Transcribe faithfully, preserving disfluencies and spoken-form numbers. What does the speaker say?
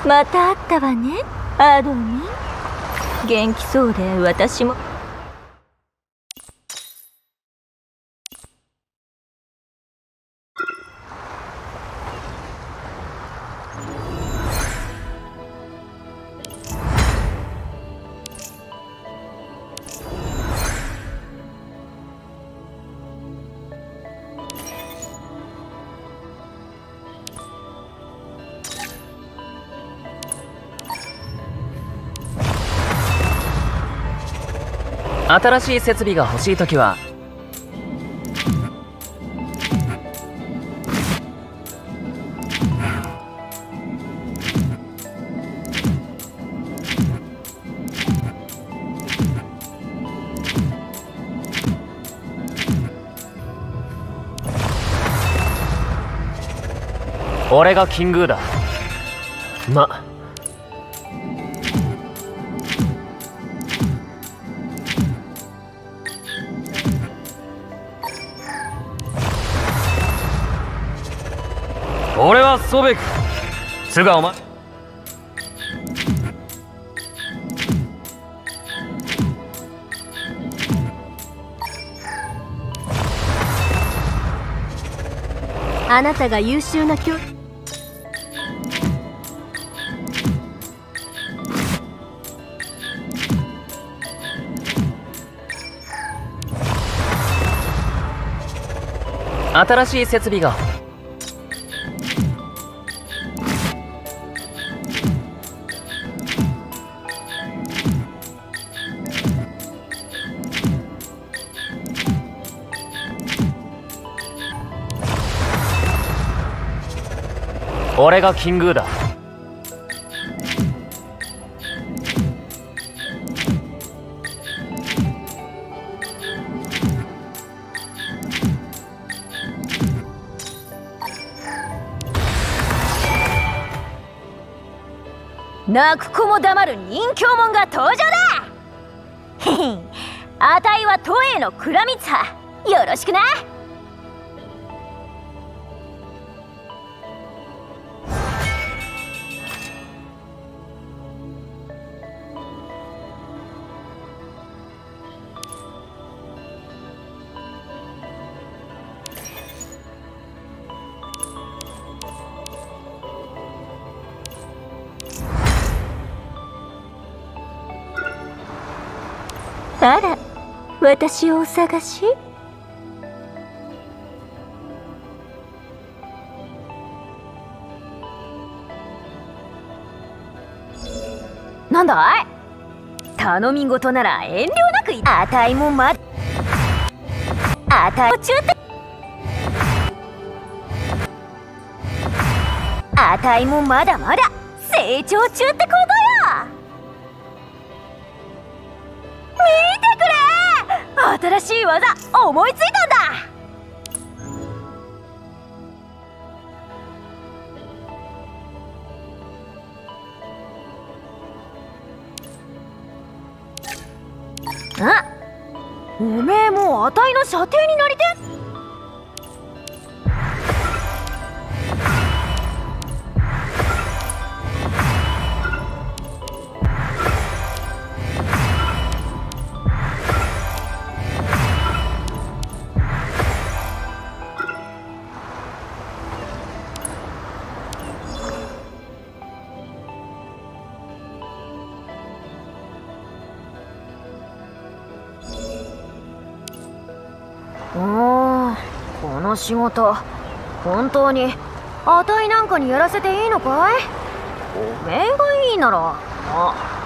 また会ったわね、アドミン。元気そうで私も。 新しい設備が欲しいときは俺がキングだ。ま俺はソベク。つがお前あなたが優秀な教新しい設備が俺がキングだ。 泣く子も黙る人形者が登場だ。へへ、あたいは都営の倉光派。よろしくな。あら、私をお探し？なんだい？頼み事なら遠慮なく。あたいもまだあたいも中ってあたいもまだまだ成長中ってことよ。新しい技思いついたんだ。あ、おめえもうあたいの射程になりて。おー、この仕事本当にあたいなんかにやらせていいのかい？おめえがいいなら。あ